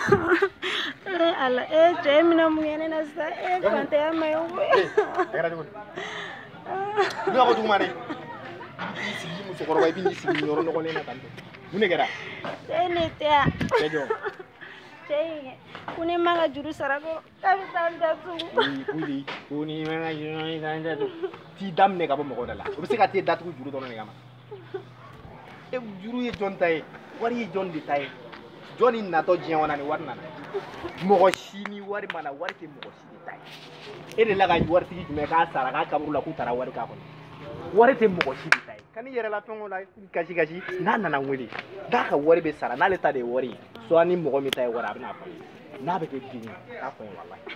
Ala cɛ mina mun ne na sa fantanya ma yo era dugu ni ko dugu mane sigi musokɔrɔba I b'i sigi yɔrɔ nɔgɔlen na tan mun ne kɛra ne tɛ cɛ jɔ cɛ ko ne ma ka juru sara ko ta bɛ taa datu ko ni ma ka juru kan datu ti daminɛ ka bɔ mɔgɔ da la o bɛ se ka te datugu juru dɔrɔn de kama juru ye jɔn ta ye wari ye jɔn de ta ye jɔn ni natɔ diɲɛ kɔnɔ ni wari nana mɔgɔ si ni wari mana wari tɛ mɔgɔ si de ta ye e de la ka waritigi jumɛn k'a sara k'a kaburu la k'u taara wari k'a kɔnɔ wari tɛ mɔgɔ si de ta ye ka n'i yɛrɛ la fɛn o la kasi kasi n'a nana n wele n'a ka wari bɛ sara n'ale ta de ye wari ye soit ni mɔgɔ min ta ye wari a bɛ n'a fɔ n'a bɛ kɛ den ye k'a fɔ n ye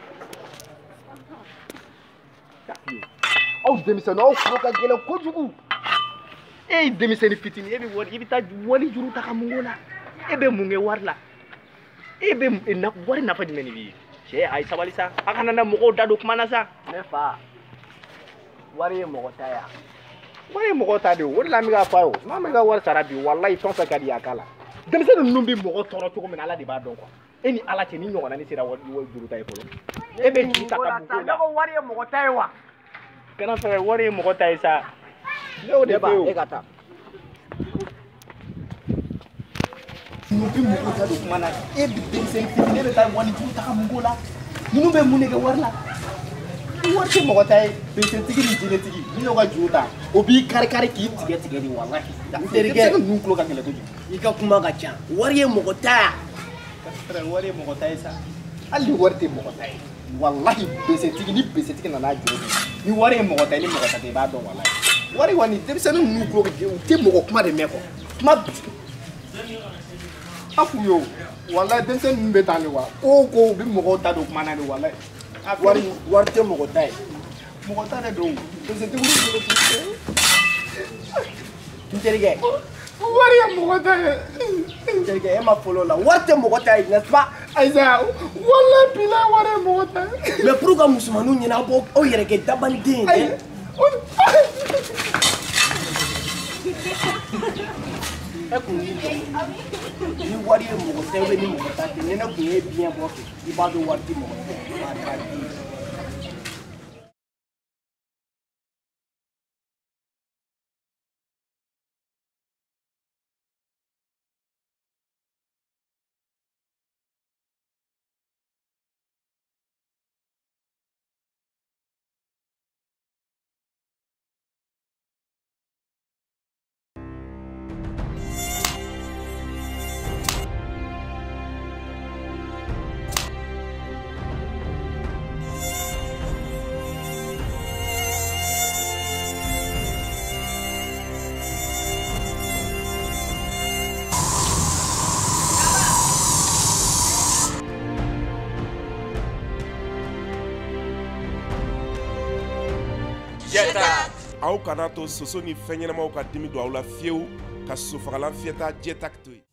walahi aw denmisɛnninw aw kulo ka gɛlɛn kojugu e ye denmisɛnnin fitinin e bɛ wari I bɛ taa wari juru ta ka mun k'o la e bɛ mun kɛ wari la e bɛ wari nafa jumɛn de b'i ye cɛ a ye sabali sa a kana na mɔgɔw da don kuma na sa ne fa wari ye mɔgɔ ta ya wari ye mɔgɔ ta de o de la an bɛ k'a fɔ a ye o n'an bɛ ka wari sara bi walayi fɛn o fɛn ka di a k'a la denmisɛnnin ninnu bɛ mɔgɔ tɔɔrɔ cogo min na Ala de b'a dɔn quoi e ni Ala cɛ ni ɲɔgɔnna ni sera wari juru ta ye fɔlɔ e bɛ juru ta ka mun k'o la ne ko wari ye mɔgɔ ta ye wa kana fɛ wari ye mɔgɔ ta ye sa ne o de fɛ o e ka taa ninnu bɛ mɔgɔw da don kuma na e bɛ denmisɛnnin fitinin e bɛ taa wari juru ta ka mun k'o la ninnu bɛ mun de kɛ wari la wari tɛ mɔgɔ ta ye denmisɛntigi ni jinɛtigi ni y'o ka juru ta o b'i kari kari k'i tigɛ tigɛ de walahi denmisɛnnin ninnu tulo ka gɛlɛn kojugu I ka kuma ka ca wari ye mɔgɔ ta ya wari ye mɔgɔ ta ye sa hali ni wari tɛ mɔgɔ ta ye walahi denmisɛntigi ni denmisɛntigi nana juru ni wari ye mɔgɔ ta ye ni mɔgɔ ta tɛ I b'a dɔn walahi wari kɔni denmisɛnnin ninnu tulo ka gɛlɛn u tɛ mɔgɔ kuma de mɛn quoi kuma a f'u ye o walahi denmisɛnnin ninnu bɛ tan de wa ko u bɛ mɔgɔw da don kuma na de walahi wari tɛ mɔgɔ ta ye mɔgɔ ta de don denmisɛntigiw bolo n terikɛ wari ye mɔgɔ ta ye n terikɛ e ma fɔlɔ la wari tɛ mɔgɔ ta ye n'est-ce pas Aïssa walahi bilahi wari ye mɔgɔ ta ye mais pour que musomaninw ɲɛna aw yɛrɛ kɛ dabaliden ye dɛ e kun ni wari ye mɔgɔ ta ye ni mɔgɔ ta tɛ ni ne kun ye biɲɛ bɔ kɛ I b'a dɔn wari tɛ mɔgɔ ta ye aw kana to soso ni fɛn ɲɛnamaw ka dimi don aw la fiyewu ka sosofagalan fiyɛta Jɛtak to yen